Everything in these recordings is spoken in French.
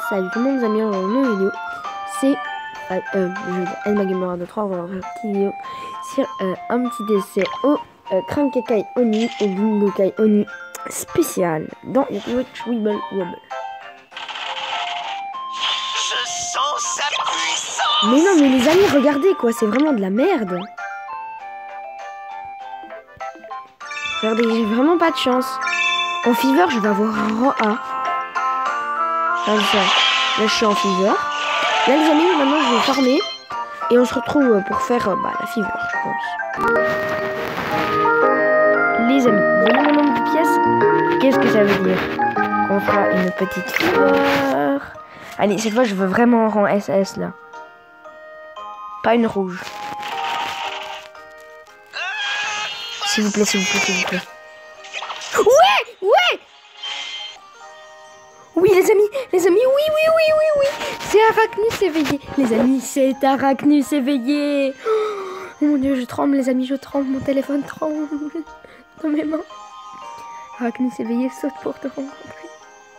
Salut tout le monde, les amis, dans une vidéo. C'est Elmagamer 23, on va faire une petite vidéo sur un petit essai au Crankekai Oni et Gingokai Oni spécial dans Witch Wibble Wobble. Je sens sa puissance. Mais non, mais les amis, regardez quoi, c'est vraiment de la merde. Regardez, j'ai vraiment pas de chance. En Fever, je vais avoir un rang A. Comme ça. Là, je suis en Fever. Là, les amis, maintenant, je vais farmer. Et on se retrouve pour faire la Fever, je pense. Les amis, vous voyez mon nombre de pièces? Qu'est-ce que ça veut dire? Qu'on fera une petite Fever. Allez, cette fois, je veux vraiment un rang SS, là. Pas une rouge. S'il vous plaît, s'il vous plaît, s'il vous plaît. Ouais! Ouais! Oui, les amis, oui. C'est Arachnus éveillé. Les amis, c'est Arachnus éveillé. Oh mon dieu, je tremble, les amis, je tremble. Mon téléphone tremble dans mes mains. Arachnus éveillé saute pour te rencontrer.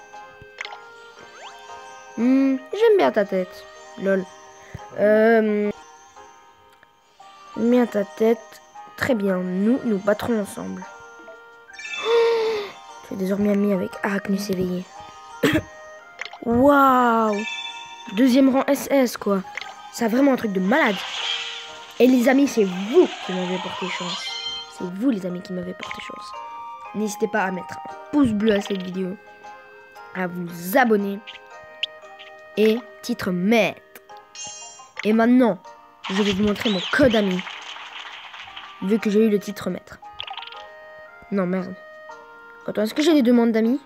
J'aime bien ta tête. Lol. J'aime bien ta tête. Très bien, nous battrons ensemble. Tu es désormais ami avec Arachnus éveillé. Waouh! Deuxième rang SS, quoi. C'est vraiment un truc de malade. Et les amis, c'est vous qui m'avez porté chance. C'est vous, les amis, qui m'avez porté chance. N'hésitez pas à mettre un pouce bleu à cette vidéo, à vous abonner. Et titre maître. Et maintenant, je vais vous montrer mon code ami. Vu que j'ai eu le titre maître. Non, merde. Attends, est-ce que j'ai des demandes d'amis?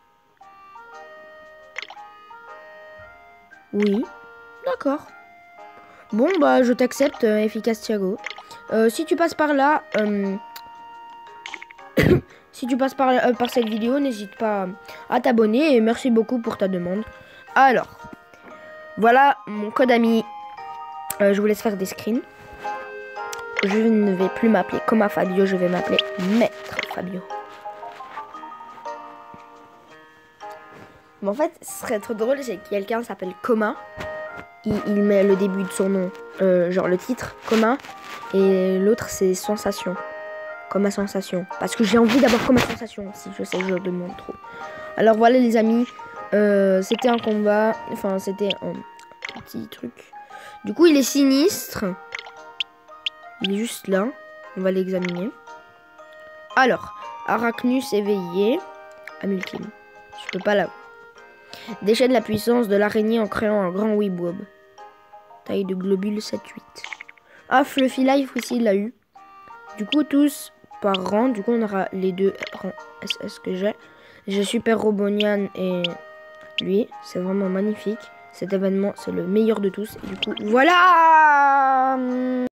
Oui. D'accord. Bon, bah, je t'accepte, efficace Thiago. Si tu passes par là... si tu passes par cette vidéo, n'hésite pas à t'abonner. Et merci beaucoup pour ta demande. Alors, voilà mon code ami. Je vous laisse faire des screens. Je ne vais plus m'appeler Coma Fabio, je vais m'appeler Maître Fabio. Mais en fait, ce serait trop drôle, c'est que quelqu'un s'appelle Coma. Il met le début de son nom, genre le titre, Coma. Et l'autre, c'est Sensation. Coma Sensation. Parce que j'ai envie d'avoir Coma Sensation aussi, je sais, je demande trop. Alors voilà les amis, c'était un combat, enfin c'était un petit truc. Du coup, il est sinistre. Il est juste là. On va l'examiner. Alors, Arachnus éveillé. Amultime. Je peux pas l'avoir. Déchaîne la puissance de l'araignée en créant un grand Wibwob. Taille de globule 7-8. Ah, Fluffy Life aussi, il l'a eu. Du coup, tous par rang. Du coup, on aura les deux rangs SS que j'ai. J'ai Super Robonian et lui. C'est vraiment magnifique. Cet événement, c'est le meilleur de tous. Et du coup, voilà!